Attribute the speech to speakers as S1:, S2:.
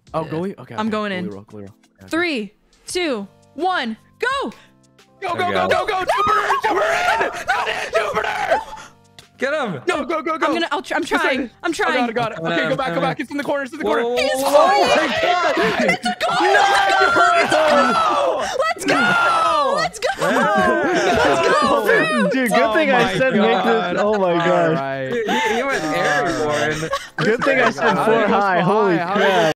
S1: Oh, goalie? Okay.
S2: I'm going in.
S1: Goalie roll. Okay.
S2: 3, 2, 1, go!
S1: Go, Jupiter! Jupiter!
S3: Get him!
S1: No, go.
S2: I'm trying. I'm trying.
S1: Got it. Okay, go back. It's in the corner.
S2: He's falling! It's a goal! Let's go!
S4: Dude, good thing I said make this. Oh my gosh.
S1: Right.
S3: He went airborne.
S4: Good thing I said 4 high. Holy crap.